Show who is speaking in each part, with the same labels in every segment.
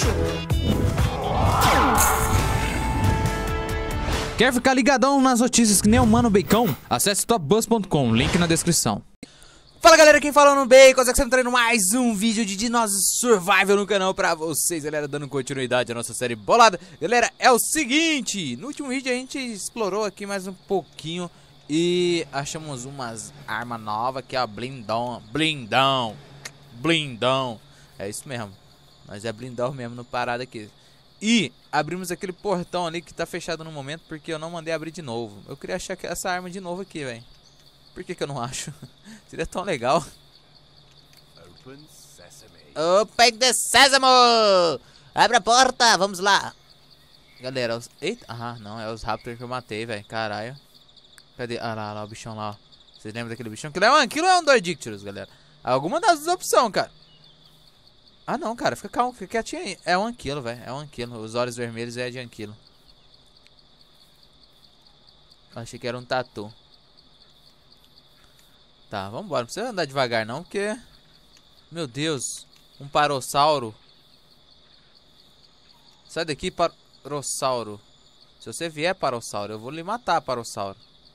Speaker 1: Quer ficar ligadão nas notícias que nem o Mano Bacon? Acesse topbuzz.com, link na descrição. Fala galera, quem fala no Bacon, você sempre trazendo mais um vídeo de Dinosaur Survival no canal pra vocês, galera, dando continuidade à nossa série bolada. Galera, é o seguinte, no último vídeo a gente explorou aqui mais um pouquinho e achamos umas armas novas, que é a blindão, é isso mesmo, mas é blindão mesmo no parado aqui. E abrimos aquele portão ali que tá fechado no momento porque eu não mandei abrir de novo. Eu queria achar essa arma de novo aqui, velho. Por que eu não acho? Seria tão legal.
Speaker 2: Open sesame.
Speaker 1: Open the sesame! Abre a porta, vamos lá. Galera, eita, não, é os raptors que eu matei, velho. Caralho. Cadê? Ah lá, o bichão lá, ó. Vocês lembram daquele bichão? Aquilo é um Anquilo ou é um Doedictyrus, galera? Alguma das duas opções, cara. Ah não, cara, fica calmo, fica quietinho aí. É um Anquilo, velho, é um Anquilo. Os olhos vermelhos é de Anquilo. Achei que era um tatu. Tá, vambora, não precisa andar devagar não, porque... Meu Deus, um parossauro. Sai daqui, parossauro. Se você vier, parossauro, eu vou lhe matar, parossauro.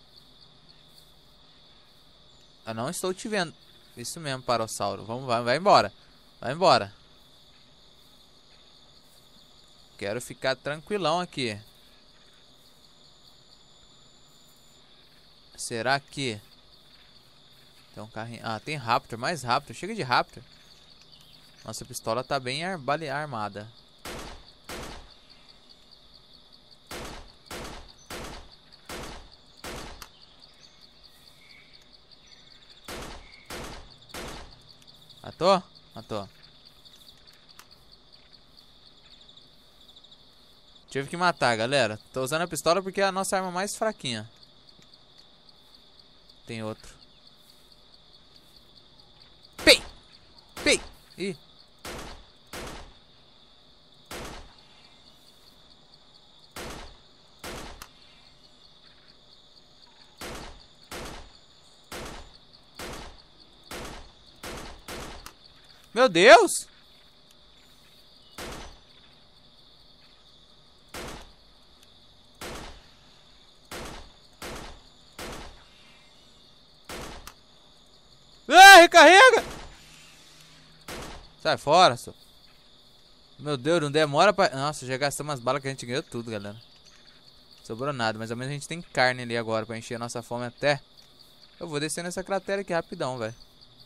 Speaker 1: Eu não estou te vendo. Isso mesmo, parossauro. Vamos, vai embora. Vai embora. Quero ficar tranquilão aqui. Será que... Tem um carrinho... Ah, tem Raptor, mais Raptor. Chega de Raptor. Nossa pistola tá bem armada. Matou? Matou. Tive que matar, galera. Tô usando a pistola porque é a nossa arma mais fraquinha. Tem outro. Pei! Pei! Ih. Meu Deus! Ah, recarrega! Sai fora, só. Meu Deus, não demora pra... Nossa, já gastamos as balas que a gente ganhou tudo, galera. Sobrou nada, mas ao menos a gente tem carne ali agora pra encher a nossa fome até. Eu vou descer nessa cratera aqui rapidão, velho.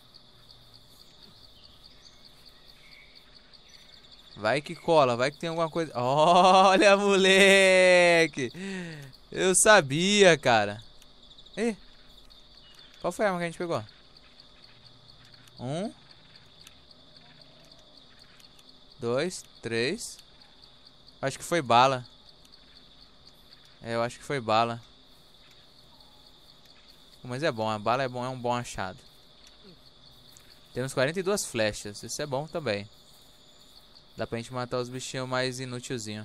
Speaker 1: Vai que cola, vai que tem alguma coisa. Olha, moleque! Eu sabia, cara. Ih, qual foi a arma que a gente pegou? 1, 2, 3. Acho que foi bala. É, eu acho que foi bala. Mas é bom, a bala é bom, é um bom achado. Temos 42 flechas, isso é bom também. Dá pra gente matar os bichinhos mais inutilzinhos.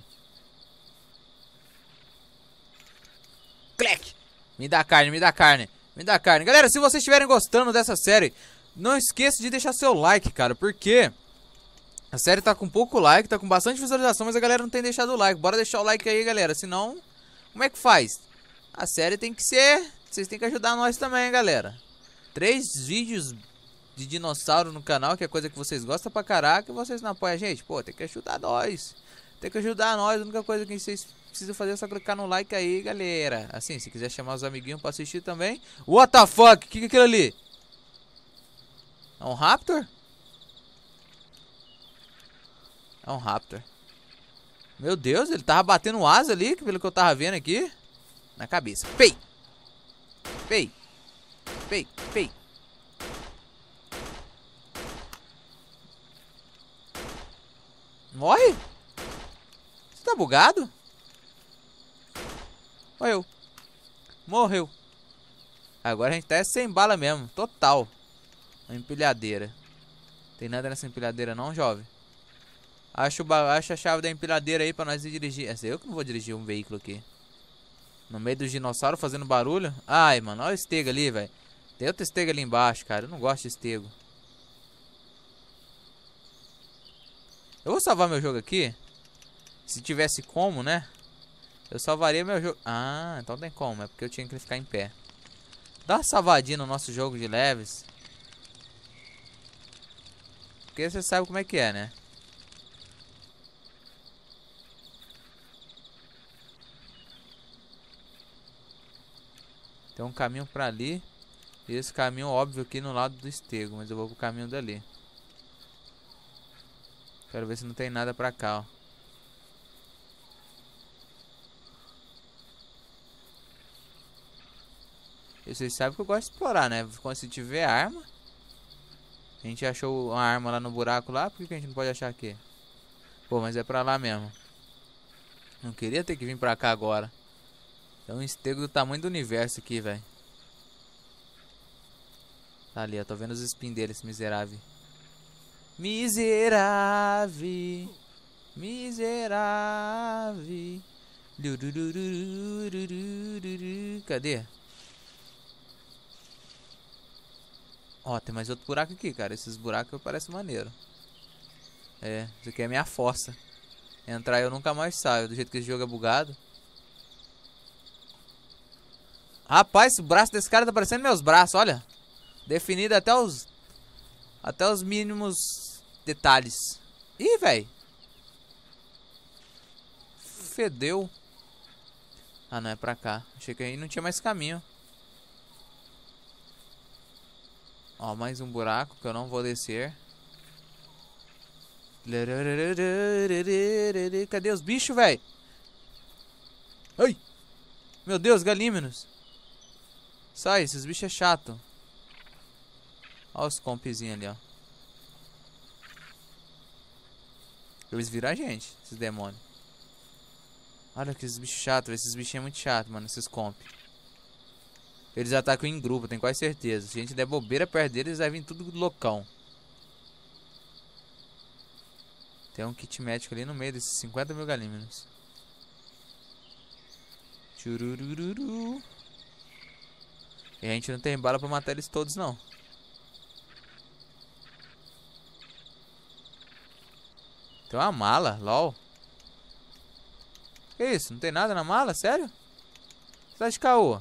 Speaker 1: Clec! Me dá carne, me dá carne, me dá carne. Galera, se vocês estiverem gostando dessa série, não esqueça de deixar seu like, cara. Porque a série tá com pouco like, tá com bastante visualização, mas a galera não tem deixado o like. Bora deixar o like aí, galera. Senão, como é que faz? A série tem que ser... Vocês têm que ajudar nós também, galera. 3 vídeos de dinossauro no canal, que é coisa que vocês gostam pra caraca, e vocês não apoiam a gente. Pô, tem que ajudar nós. Tem que ajudar nós. A única coisa que vocês precisam fazer é só clicar no like aí, galera. Assim, se quiser chamar os amiguinhos pra assistir também. What the fuck? Que é aquilo ali? É um Raptor? É um Raptor. Meu Deus, ele tava batendo asa ali, pelo que eu tava vendo aqui. Na cabeça. Pei! Pei! Pei! Pei! Morre? Você tá bugado? Morreu. Morreu. Agora a gente tá sem bala mesmo. Total. Uma empilhadeira. Tem nada nessa empilhadeira não, jovem? Acho a chave da empilhadeira aí pra nós ir dirigir. Essa eu que não vou dirigir um veículo aqui. No meio dos dinossauros fazendo barulho. Ai, mano, olha o estego ali, velho. Tem outro estego ali embaixo, cara. Eu não gosto de estego. Eu vou salvar meu jogo aqui. Se tivesse como, né? Eu salvaria meu jogo. Ah, então tem como. É porque eu tinha que ficar em pé. Dá uma salvadinha no nosso jogo de leves. Porque você sabe como é que é, né? Tem um caminho pra ali. E esse caminho, óbvio, aqui no lado do estego. Mas eu vou pro caminho dali. Quero ver se não tem nada pra cá, ó. E vocês sabem que eu gosto de explorar, né? Quando se tiver arma. A gente achou uma arma lá no buraco lá. Por que a gente não pode achar aqui? Pô, mas é pra lá mesmo. Não queria ter que vir pra cá agora. É um estego do tamanho do universo aqui, velho. Tá ali, ó. Tô vendo os spin dele, esse miserável. Miserável. Miserável. Cadê? Ó, tem mais outro buraco aqui, cara. Esses buracos parecem maneiro. É, isso aqui é minha fossa. Entrar eu nunca mais saio, do jeito que esse jogo é bugado. Rapaz, o braço desse cara tá parecendo meus braços, olha. Definido até os mínimos detalhes. Ih, velho. Fedeu. Ah, não, é pra cá. Achei que aí não tinha mais caminho. Ó, mais um buraco que eu não vou descer. Cadê os bichos, velho? Ai! Meu Deus, galímenos. Sai, esses bichos é chato. Olha os compzinhos ali, ó. Eles viram a gente, esses demônios. Olha que esses bichos chatos, esses bichinhos é muito chato, mano, esses comp. Eles atacam em grupo, tenho quase certeza. Se a gente der bobeira perto deles, vai vir tudo loucão. Tem um kit médico ali no meio desses 50 mil galímenos. Churururu. E a gente não tem bala pra matar eles todos, não. Tem uma mala, lol. Que isso? Não tem nada na mala? Sério? Você tá de caô?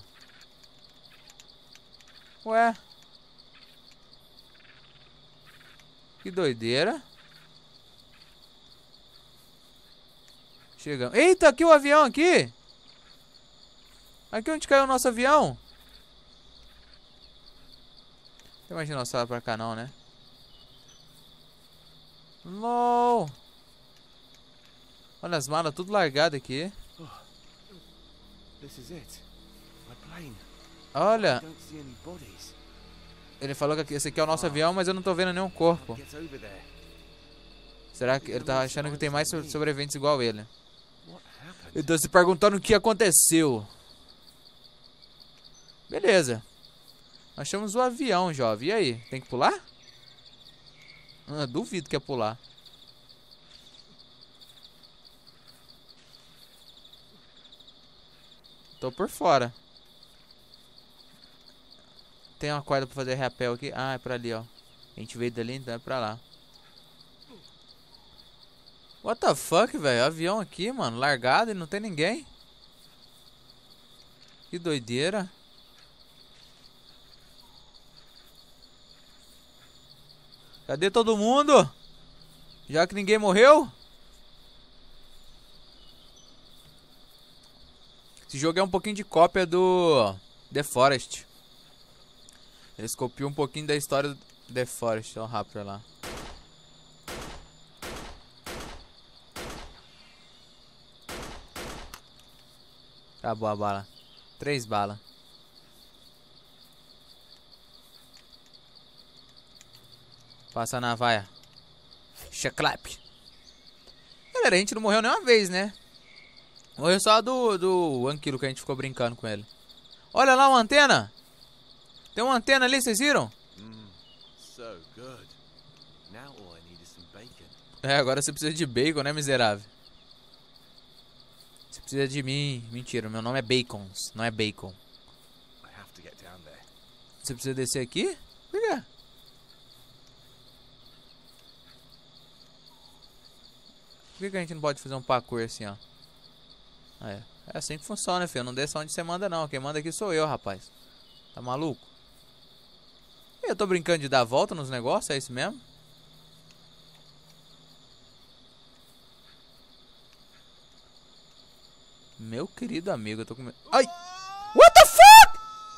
Speaker 1: Ué. Que doideira. Chegamos. Eita, aqui o avião aqui. Aqui onde caiu o nosso avião. Não tem mais dinossauro pra cá não, né? LOL. Olha as malas tudo largadas aqui.
Speaker 2: This is it. My plane.
Speaker 1: Olha.
Speaker 2: I don't see any bodies.
Speaker 1: Ele falou que esse aqui é o nosso avião, mas eu não tô vendo nenhum corpo.
Speaker 2: Get over there.
Speaker 1: Será que ele tá achando que tem mais sobreviventes igual ele?
Speaker 2: What happened?
Speaker 1: Eu tô se perguntando o que aconteceu. Beleza. Achamos o avião, jovem. E aí? Tem que pular? Ah, duvido que é pular. Tô por fora. Tem uma corda pra fazer rapel aqui. Ah, é pra ali, ó. A gente veio dali, então é pra lá. What the fuck, velho? Avião aqui, mano. Largado e não tem ninguém. Que doideira. Cadê todo mundo? Já que ninguém morreu? Esse jogo é um pouquinho de cópia do The Forest. Eles copiam um pouquinho da história do The Forest. Olha o Raptor lá. Acabou a bala. 3 balas. Passa na vaia. Chaclap. Galera, a gente não morreu nenhuma vez, né? Morreu só do Anquilo que a gente ficou brincando com ele. Olha lá uma antena. Tem uma antena ali, vocês viram?
Speaker 2: So good. Now all I need is some bacon.
Speaker 1: É, agora você precisa de bacon, né, miserável? Você precisa de mim. Mentira, meu nome é Bacons, não é Bacon.
Speaker 2: I have to get down there.
Speaker 1: Você precisa descer aqui? Por quê? Por que a gente não pode fazer um parkour assim, ó? É assim que funciona, filho. Não desça onde você manda, não. Quem manda aqui sou eu, rapaz. Tá maluco? Eu tô brincando de dar volta nos negócios, é isso mesmo? Meu querido amigo, eu tô com medo. Ai! What the fuck?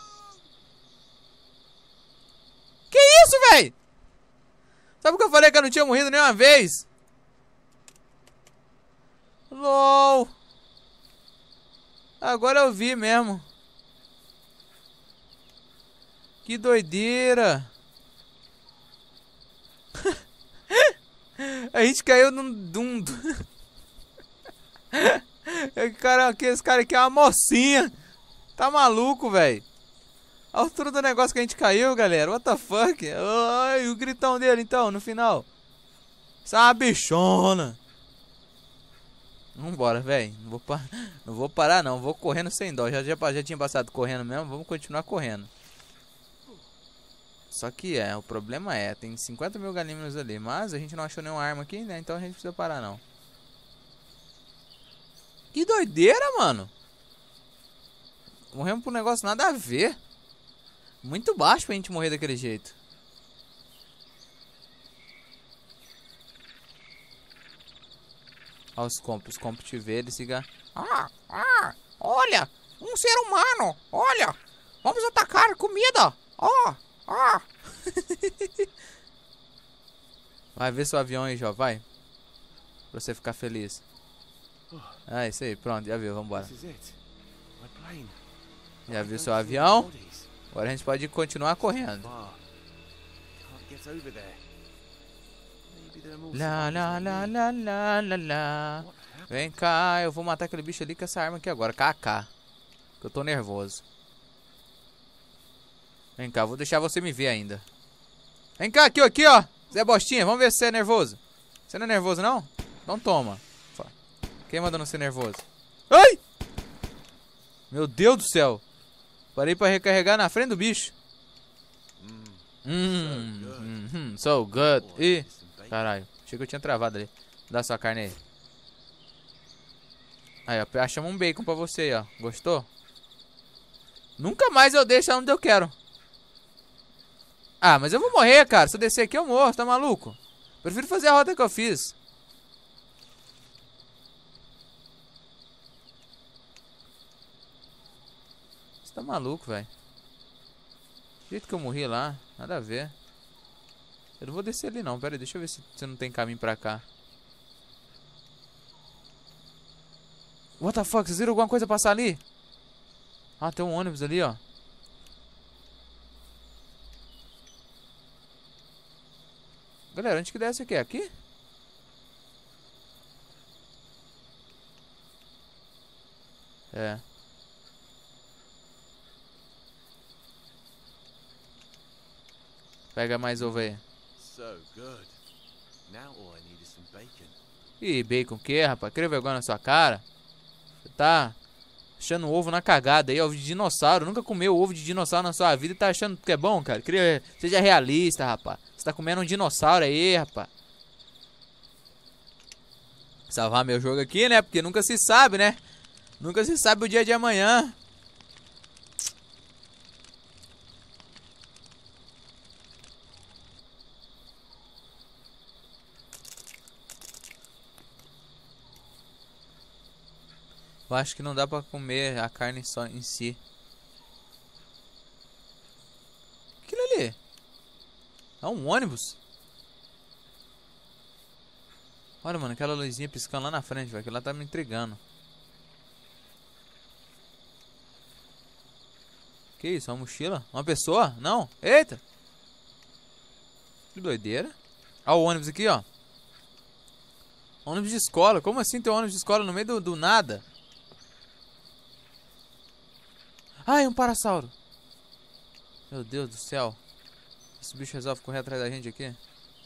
Speaker 1: Que isso, véi? Sabe o que eu falei que eu não tinha morrido nenhuma vez? LOL. Agora eu vi mesmo. Que doideira. A gente caiu num... Esse cara aqui é uma mocinha. Tá maluco, velho. A altura do negócio que a gente caiu, galera. What the fuck? Ai, o gritão dele, então, no final. Isso é uma bichona. Vambora, velho. Não vou parar, não. Vou correndo sem dó. Já tinha passado correndo mesmo. Vamos continuar correndo. Só que o problema tem 50 mil galinhos ali. Mas a gente não achou nenhuma arma aqui, né? Então a gente não precisa parar, não. Que doideira, mano. Morremos por um negócio nada a ver. Muito baixo pra gente morrer daquele jeito. Olha os compos te vê, ele siga. Olha, um ser humano. Olha, vamos atacar comida. Vai ver seu avião aí, Jó, vai. Pra você ficar feliz. Isso aí, pronto, já viu, vambora. Já viu seu avião? Agora a gente pode continuar correndo. Lá, lá, lá, lá, lá, lá, lá. Vem cá, eu vou matar aquele bicho ali com essa arma aqui agora, KK. Que eu tô nervoso. Vem cá, vou deixar você me ver ainda. Vem cá, aqui, ó. Zé Bostinha, vamos ver se você é nervoso. Você não é nervoso, não? Então toma. Quem mandou não ser nervoso? Ai! Meu Deus do céu. Parei pra recarregar na frente do bicho. So good. Ih, caralho. Achei que eu tinha travado ali. Dá sua carne aí. Aí, ó. Achamos um bacon pra você aí, ó. Gostou? Nunca mais eu deixo onde eu quero. Mas eu vou morrer, cara. Se eu descer aqui eu morro, tá maluco? Prefiro fazer a rota que eu fiz. Você tá maluco, velho. Do jeito que eu morri lá, nada a ver. Eu não vou descer ali não, pera aí, deixa eu ver se não tem caminho pra cá. What the fuck, vocês viram alguma coisa passar ali? Tem um ônibus ali, ó. Galera, onde que desce aqui? Aqui? Pega mais ovo aí. Ih, bacon o que, rapaz? Cria vergonha na sua cara. Você tá achando ovo na cagada aí, ovo de dinossauro. Nunca comeu ovo de dinossauro na sua vida e tá achando que é bom, cara? Seja realista, rapaz. Você tá comendo um dinossauro aí, rapaz. Salvar meu jogo aqui, né? Porque nunca se sabe, né? Nunca se sabe o dia de amanhã. Eu acho que não dá pra comer a carne só em si. Aquilo ali é um ônibus. Olha, mano, aquela luzinha piscando lá na frente, velho. Aquilo lá tá me intrigando. Que isso? Uma mochila? Uma pessoa? Não? Eita! Que doideira. Olha o ônibus aqui, ó. Ônibus de escola. Como assim tem um ônibus de escola no meio do nada? Ai, um parasauro. Meu Deus do céu. Esse bicho resolve correr atrás da gente aqui.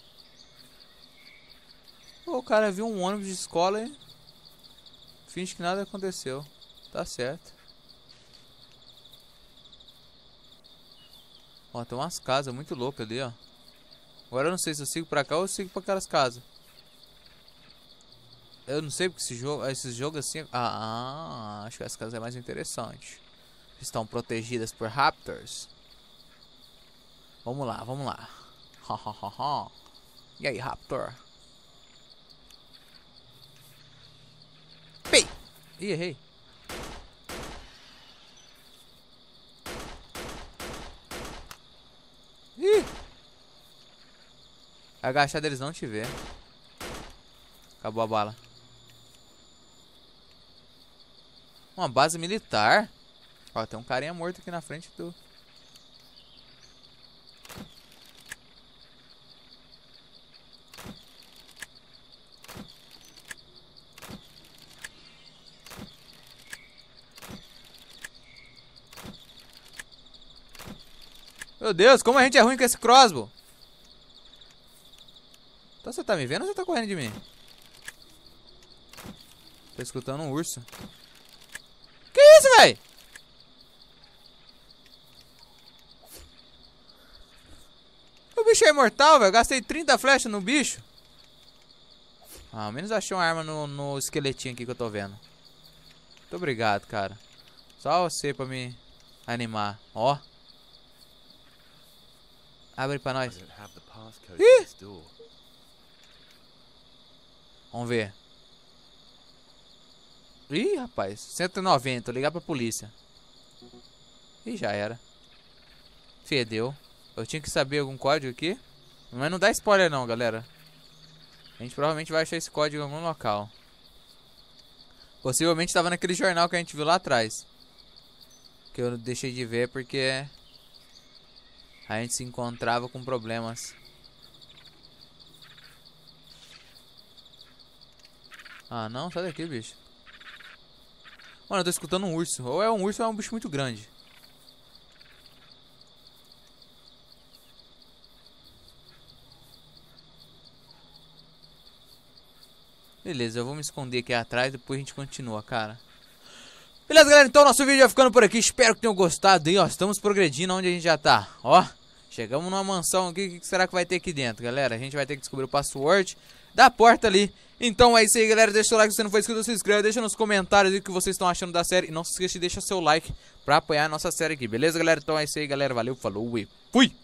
Speaker 1: O cara viu um ônibus de escola e finge que nada aconteceu. Tá certo. Ó, tem umas casas muito loucas ali, ó. Agora eu não sei se eu sigo pra cá ou eu sigo pra aquelas casas. Eu não sei porque esse jogo assim... acho que essa casa é mais interessante. Estão protegidas por raptors. Vamos lá, vamos lá. E aí, raptor? Pei! Ih, errei. Ih! Agachado eles não te vê. Acabou a bala. Uma base militar. Ó, tem um carinha morto aqui na frente do... Meu Deus, como a gente é ruim com esse crossbow. Então você tá me vendo ou você tá correndo de mim? Tô escutando um urso. Que isso, véi? O bicho é imortal, velho. Gastei 30 flechas no bicho. Ah, ao menos achei uma arma no esqueletinho aqui que eu tô vendo. Muito obrigado, cara. Só você pra me animar. Ó. Abre pra nós. Ih! Vamos ver. Ih, rapaz. 190. Vou ligar pra polícia. Ih, já era. Fedeu. Eu tinha que saber algum código aqui. Mas não dá spoiler não, galera. A gente provavelmente vai achar esse código em algum local. Possivelmente estava naquele jornal que a gente viu lá atrás. Que eu deixei de ver porque... a gente se encontrava com problemas. Ah, não. Sai daqui, bicho. Mano, eu tô escutando um urso. Ou é um urso ou é um bicho muito grande. Beleza, eu vou me esconder aqui atrás. Depois a gente continua, cara. Beleza, galera, então nosso vídeo vai ficando por aqui. Espero que tenham gostado aí, ó. Estamos progredindo onde a gente já tá. Ó, chegamos numa mansão aqui. O que será que vai ter aqui dentro, galera? A gente vai ter que descobrir o password da porta ali. Então é isso aí, galera. Deixa o like se você não for inscrito, se inscreve. Deixa nos comentários aí o que vocês estão achando da série. E não se esqueça de deixar seu like pra apoiar a nossa série aqui. Beleza, galera? Então é isso aí, galera. Valeu, falou e fui!